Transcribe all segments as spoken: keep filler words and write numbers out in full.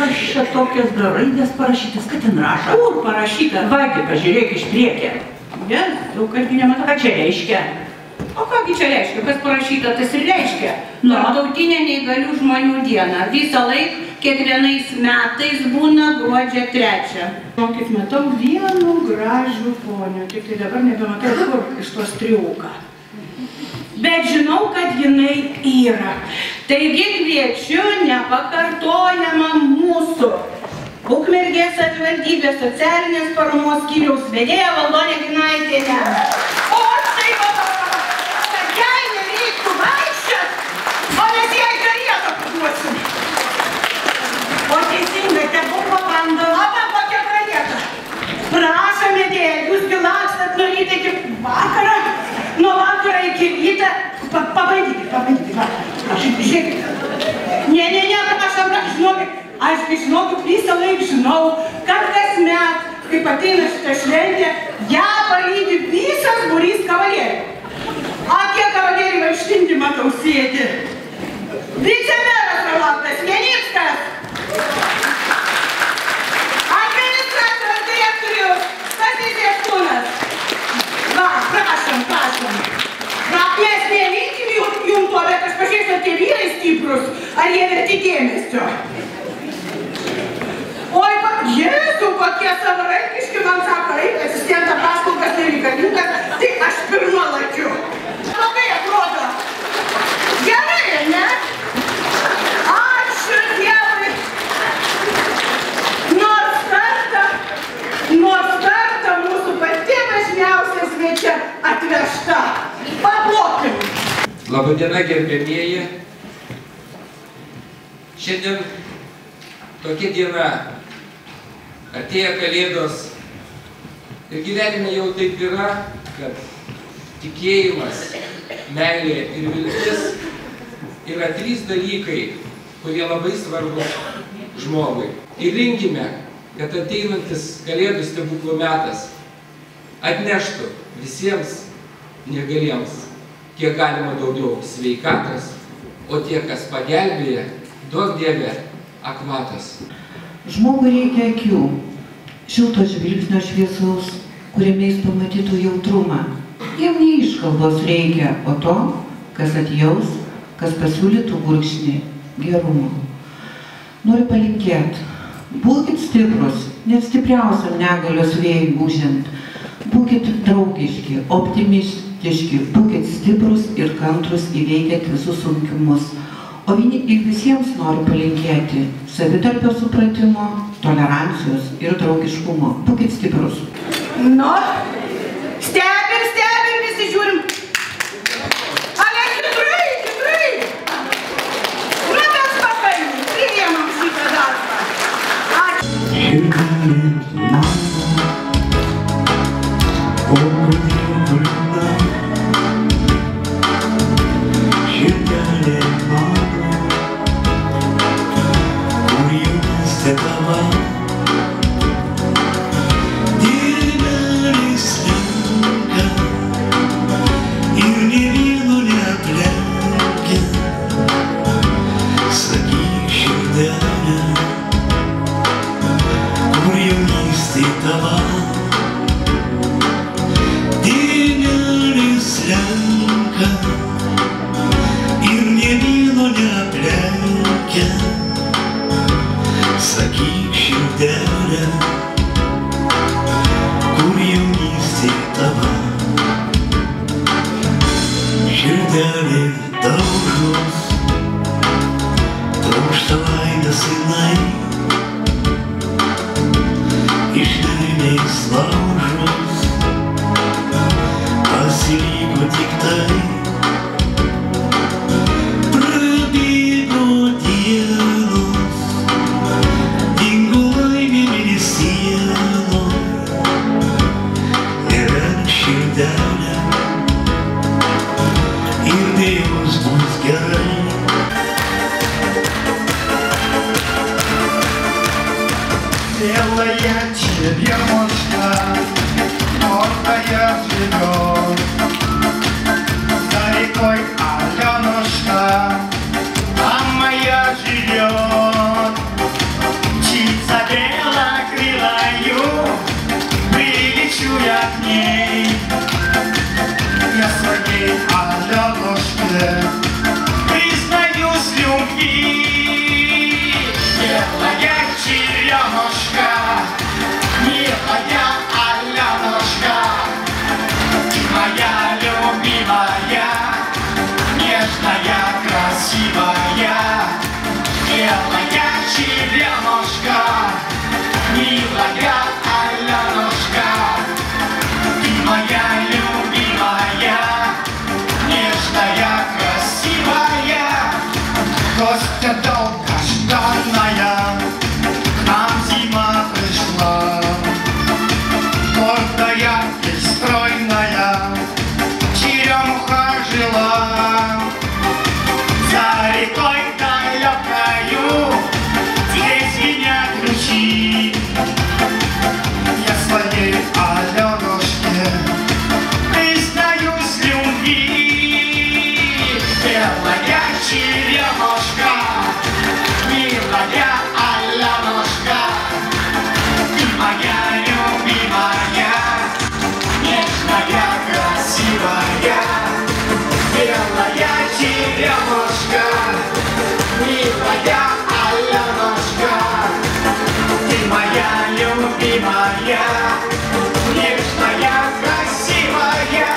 kas čia tokios raidės parašytas, kad ten rašo? Kur parašyta? Vagi, pažiūrėk iš priekio. Vis, daug kartį nematau. Ką čia reiškia? O kągi čia reiškia? Kas parašyta, tas ir reiškia. Tarptautinė neįgalių žmonių diena. Visą laiką, kiekvienais metais būna gruodžio trečią. Žinokit, matau vienu gražių ponių, tik tai dabar nebematau kur iš tos triuką. Bet žinau, kad jinai yra. Taigi kviečiu nepakartojamą mūsų Ukmergės savivaldybės socialinės paramos skyriaus vedėją Valdonę Ginaitienę. O štai va, kad jai nereiktų vaikščiot, o mes jai karietą paduosim. O teisingai, tegu pabando, apa, kokią karietą. Prašom, vedėja, jūs gilakstat nuo ryto iki vakarą, nuo vakaro iki ryto. Pabandykit, pabandykit, va, prašau, žiūrėkit. Ne, ne, ne, aš apra, žinokit, aš žinokit, visą laiką žinau, kad kasmet, kaip ateina šitą šventę, ją palydi visas būrys kavalierių. A, kiek kavalierių vaikštinti matau sėdi. Vicemeras Rolandas Janickas. Administracijos direktorius Stasys Jaštūnas. Va, prašom, prašom. Na, mes nelinkim jum to, bet aš pažiūrėsiu, ar tie vyrai stiprus, ar jie verti dėmesio. Oi, Jėzu, kokie savarankiški man sako, eik, asistentą paslaugas nereikalingas, tai aš pirma lakiu. Labai atrodo. Gerai, ne? Ačiū Dievui. Nors kartą, nors kartą mūsų pati važniausia svečia atvežta. Paplokim. Labadiena, gerbėmieji. Šiandien tokia diena, artėja Kalėdos ir gyvenime jau taip yra, kad tikėjimas, meilė ir viltis yra trys dalykai, kurie labai svarbus žmogui. Ir linkime, kad ateinantis Kalėdų stebuklų metas atneštų visiems negaliems kiek galima daugiau sveikatos, o tie, kas pagelbėja, duok Dieve akmatos. Žmogui reikia akių, šilto žvilgsnio šviesaus, kuriame jis pamatytų jautrumą. Jam ne iškalbos reikia, o to, kas atjaus, kas pasiūlytų gurkšnį gerumo. Noriu palinkėti, būkit stiprus, net stipriausiam negalios vėjui būžiant. Būkit draugiški, optimistiški, būkit stiprus ir kantrus įveikiat visus sunkumus. O visiems noriu palinkėti savitarpio supratimo, tolerancijos ir draugiškumo. Būkit stiprus. Nu, stebim, stebim, visi žiūrim. Ale, tikrai, tikrai. Nu, mes papaim, priėmam šitą darbą. Ačiū. Черемушка, милая Аленушка, ты моя любимая, нежная, красивая.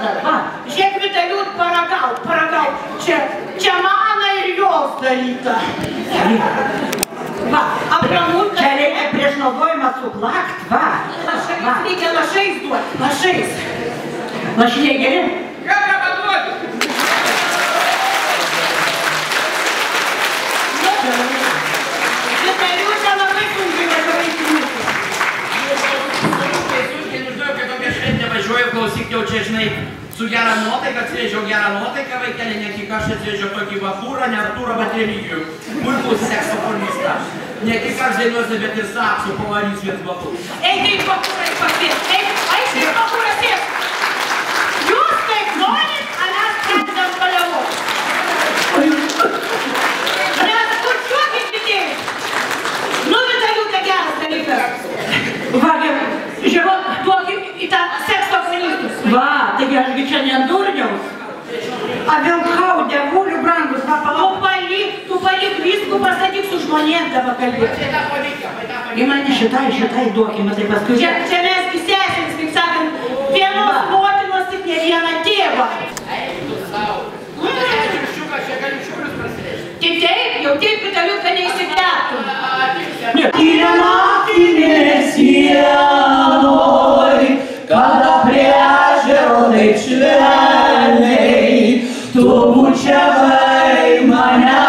dar. Va, žiūrėk, Vitaliut, paragauk, paragauk. Čia, čia mano ir jos daryta. Va, Apramulka. čia reikia prieš naudojimą suplakt, va. Lašais, Va, reikia lašais duoti, lašais. lašiniai geri. Ką paduoti? Vitaliutė labai sunkiai važiuoja. Sunkiai nužinau, kai tokia šventė važiuoju, klausyk jau čia, žinai, su gera nuotaika, atsivežiau gerą nuotaiką, vaikelį, ne tik aš atsivežiau tokį Vafūrą, ne Artūrą, bet Remigijų, puikų seksofonistą. Ne tik aš dainuosiu, bet ir saksu pavarys viens Vafūrų. Eik, eik, Vafūrai pakvies, eik, eik, eik, Vafūras sės. Jūs taip norit, a mes pradedam paliavoti. Mes kurčiuokit vidėjai. Nu, Vitaliutė, geras dalykas. Va, gerai. Žiūrėk, Duok į, į tą seksofonistus. va, taigi ašgi čia nedurniaus. A vilkau, devulių brangus, va, Tu palauk. palik, tu palik viskų pasakyk su žmonėm dabar kalbėti. Į mane šitai, šitai duokime, tai paskui. Čia, čia mes gi sesėms, kaip sakant, vienos motinos tik ne vieną tėvą. Tik taip, jau taip, Vitaliutka, neįsigertum. Tylia naktį sienoj, kada prie ežero taip švelniai tu bučiavai mane.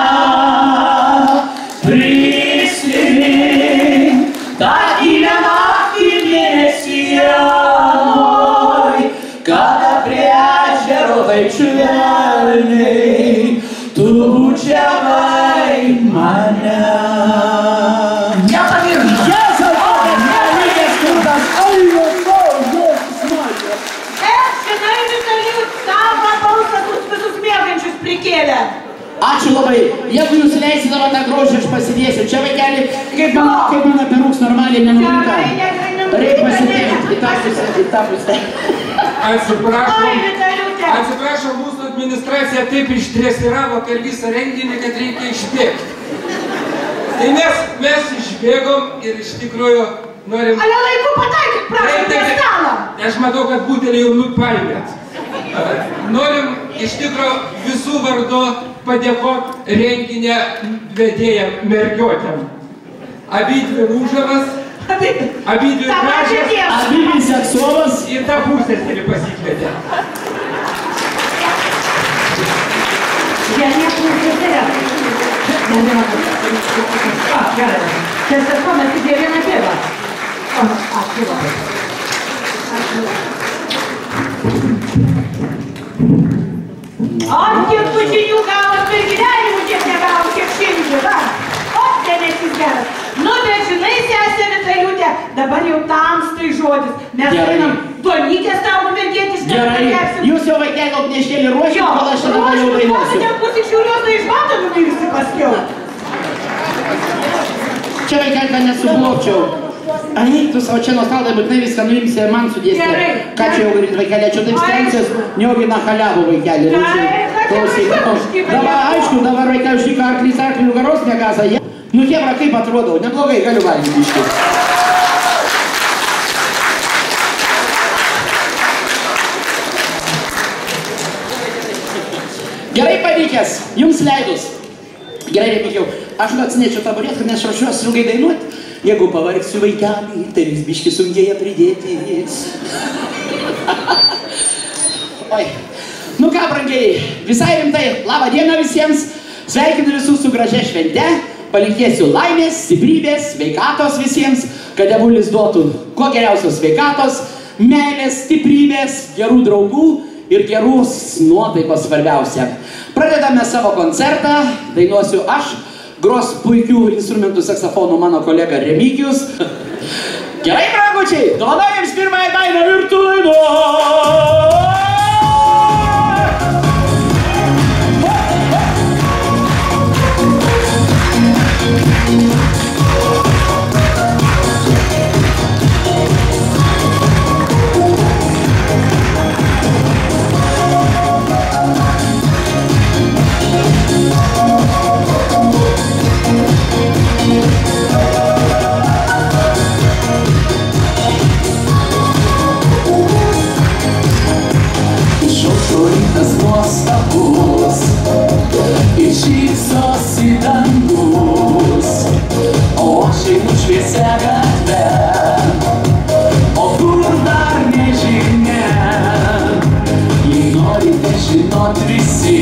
Prisimink tą tylią naktį sienoj, kada prie ežero taip švelniai tu bučiavai mane. Prikėlė. Ačiū labai. Jeigu jūs leisite dabar tą grožį, aš pasidėsiu. Čia vaikelį, kaip man, kaip man apirūks normaliai nenurinka. Reikia pasitėti į tą pusę, į tą pusę. Atsiprašom, Oi, Vitaliutė. atsiprašom, mūsų administracija taip ištresiravo per visą renginį, kad reikia išbėgti. Tai mes, mes išbėgom ir iš tikrųjų norim... Ale laiku pataikyt, prašom, prie stalo. Aš matau, kad butelį jau nupaimėt. Norim iš tikrųjų visų vardu padėkot renginę vedėjam mergiotėm. Abidvi Rūžavas, abidvi Ta pačia Gražios tiesa. Abidvi seksuolas. ir tą pusseserį pasikvietė. Jie niekur nesusitarė. A, gerai. Čia sesuo, mes tik jie vieną tėvą. O, ačiū labai. Ačiū. O, kiek tų žinių gavot per gyvenimų, kiek negavot, kiek šiandien, va. O, dėmesys geras. Nu, bet žinai, sesė Vitaliutė, dabar jau tamstai žodis. Mes Gerai. einam duonytės tau numergėtis. Gerai. Jūs jau vaikelį daug neškėlį ruošit, Jo, kol aš čia dabar jau ruoškit, dainuosiu. ruoškit, bus iš Jūlios, tai iš mato numirsi paskiau. Čia vaikelį, kad nesublokčiau. Ai, tu savo čia nuo stalo būtinai viską nuimsi ir man sudėsi. Gerai. Ką čia jau daryti, vaikelį, čia taip stengsies, neaugi na haliavų vaikelį. Gerai, Klausyk, ką čia nu, kažkaip dabar vadinasi? aišku, dabar vaikelį šį arklys arklių garos nekasa. jie- Nu, hebra, kaip atrodau, neblogai galiu valgyti iš tikrųjų. Gerai pavykęs, jums leidus. Gerai, Remigijau, aš nu atsinėčiau taburetką, nes ruošiuosi ilgai dainuoti. Jeigu pavargsiu vaikelį, tai vis biški sunkiai pridėti. Oi. Nu ką, brangiai, visai rimtai, labą dieną visiems. Sveikinu visus su gražia švente. Palinkėsiu laimės, stiprybės, sveikatos visiems, kad dievulis duotų kuo geriausios sveikatos, meilės, stiprybės, gerų draugų ir geros nuotaikos svarbiausia. Pradedame savo koncertą, dainuosiu aš, gros puikių instrumentų saksofonų mano kolega Remigijus. Gerai, brangučiai, duoda jums pirmąją dainą ir tu dainuoji. gyvenime, o kur dar nežinia. Jei norite žinot visi,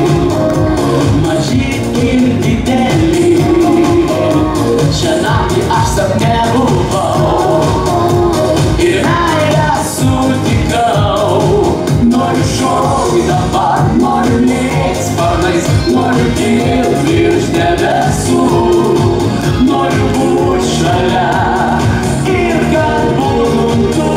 maži ir dideli, šią naktį aš sapne buvau ir meilę sutikau. Noriu šokti dabar, noriu lėkt sparnais, noriu kilt virš debesų, noriu būt šalia ir kad būtum tu.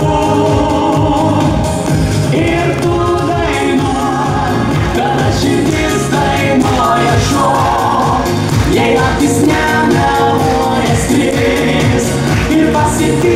Ir tu dainuok, kada širdis dainuoja šok, jei akis nemeluoja skris ir pasitiks.